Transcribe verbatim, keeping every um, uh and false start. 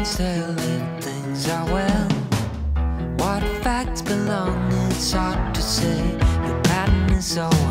means tell if things are well. What facts belong, it's hard to say. Your pattern is all